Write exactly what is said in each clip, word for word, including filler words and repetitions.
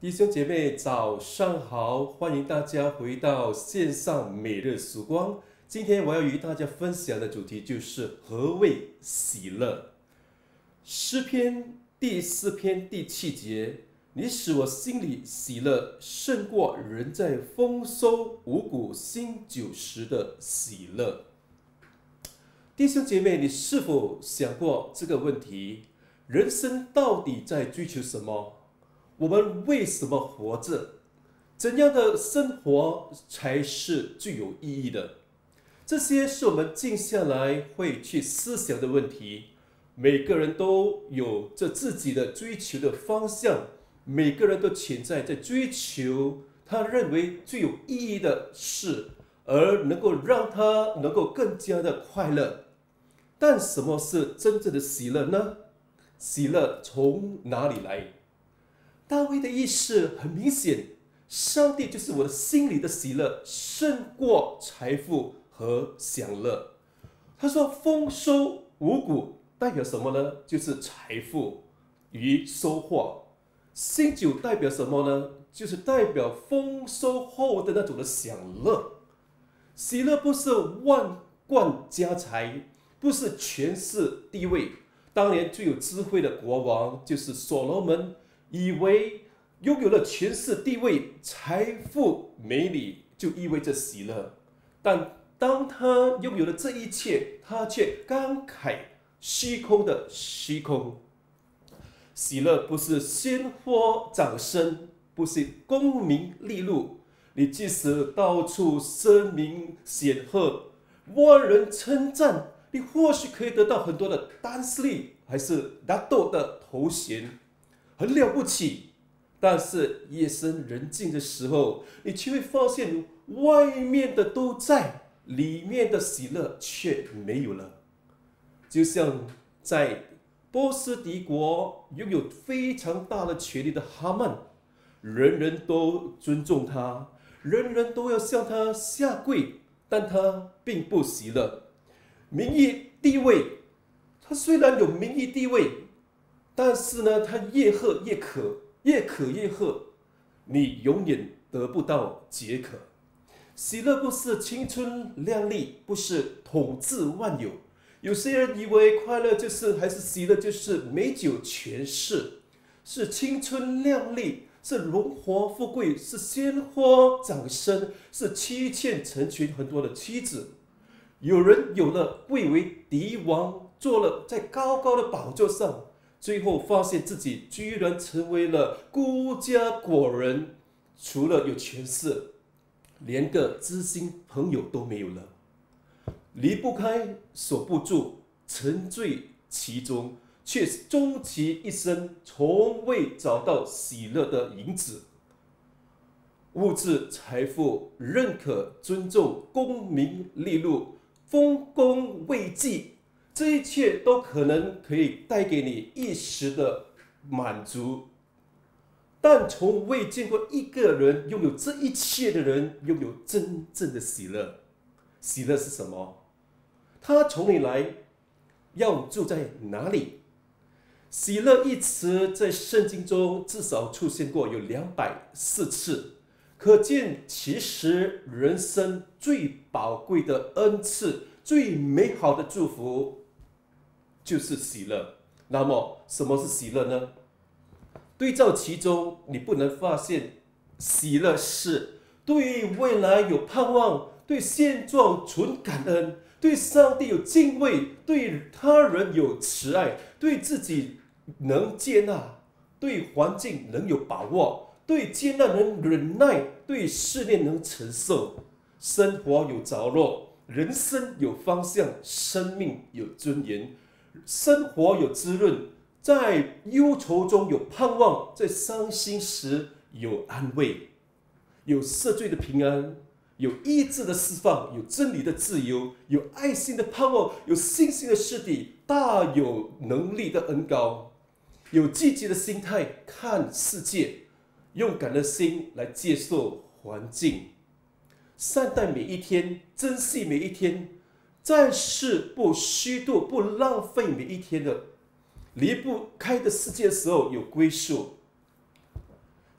弟兄姐妹，早上好！欢迎大家回到线上每日曙光。今天我要与大家分享的主题就是何谓喜乐。诗篇第四篇第七节，你使我心里喜乐，胜过人在丰收五谷新酒时的喜乐。弟兄姐妹，你是否想过这个问题？人生到底在追求什么？我们为什么活着？怎样的生活才是最有意义的？这些是我们静下来会去思想的问题。每个人都有着自己的追求的方向，每个人都潜在在追求他认为最有意义的事，而能够让他能够更加的快乐。但什么是真正的喜乐呢？喜乐从哪里来？大卫的意思很明显，上帝就是我的心里的喜乐，胜过财富和享乐。他说丰收五谷代表什么呢？就是财富与收获。新酒代表什么呢？就是代表丰收后的那种的享乐。喜乐不是万贯家财，不是权势地位。当年最有智慧的国王就是所罗门，以为拥有了权势地位、财富、美丽，就意味着喜乐。但当他拥有了这一切，他却感慨虚空的虚空。喜乐不是鲜花掌声，不是功名利禄。你即使到处声名显赫，万人称赞，你或许可以得到很多的丹斯利，还是拿豆的头衔，很了不起。但是夜深人静的时候，你却会发现外面的都在，里面的喜乐却没有了。就像在波斯帝国拥有非常大的权力的哈曼，人人都尊重他，人人都要向他下跪，但他并不喜乐。名义地位，他虽然有名义地位，但是呢，他越喝越渴。越渴越喝，你永远得不到解渴。喜乐不是青春靓丽，不是统治万有。有些人以为快乐就是还是喜乐就是美酒权势，是青春靓丽，是荣华富贵，是鲜花掌声，是妻妾成群很多的妻子。有人有了贵为帝王，坐了在高高的宝座上，最后发现自己居然成为了孤家寡人，除了有权势，连个知心朋友都没有了，离不开，守不住，沉醉其中，却终其一生从未找到喜乐的影子。物质、财富、认可、尊重、功名利禄、丰功伟绩，这一切都可能可以带给你一时的满足，但从未见过一个人拥有这一切的人拥有真正的喜乐。喜乐是什么？它从哪里来？要住在哪里？喜乐一词在圣经中至少出现过有两百四次，可见其实人生最宝贵的恩赐、最美好的祝福就是喜乐。那么什么是喜乐呢？对照其中，你不能发现喜乐是对未来有盼望，对现状存感恩，对上帝有敬畏，对他人有慈爱，对自己能接纳，对环境能有把握，对艰难能忍耐，对试炼能承受，生活有着落，人生有方向，生命有尊严，生活有滋润，在忧愁中有盼望，在伤心时有安慰，有赦罪的平安，有医治的释放，有真理的自由，有爱心的盼望，有信心的实底，大有能力的恩膏，有积极的心态看世界，勇敢的心来接受环境，善待每一天，珍惜每一天，在世不虚度，不浪费每一天的，离不开的世界的时候有归宿。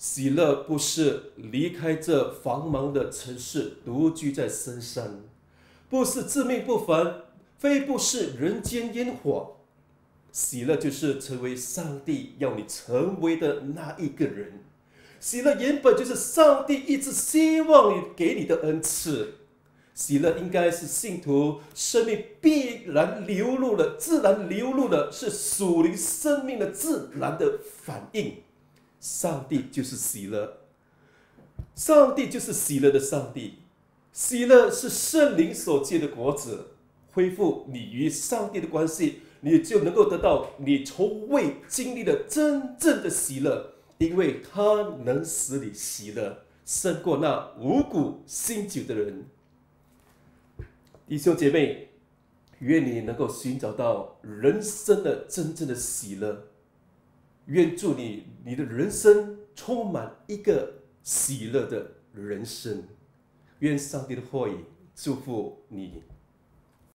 喜乐不是离开这繁忙的城市，独居在深山，不是自命不凡，非不是人间烟火。喜乐就是成为上帝要你成为的那一个人。喜乐原本就是上帝一直希望你给你的恩赐。喜乐应该是信徒生命必然流露的、自然流露的，是属灵生命的自然的反应。上帝就是喜乐，上帝就是喜乐的上帝。喜乐是圣灵所结的果子，恢复你与上帝的关系，你就能够得到你从未经历的真正的喜乐，因为它能使你喜乐，胜过那五谷新酒的人。弟兄姐妹，愿你能够寻找到人生的真正的喜乐。愿祝你，你的人生充满一个喜乐的人生。愿上帝的话语祝福你。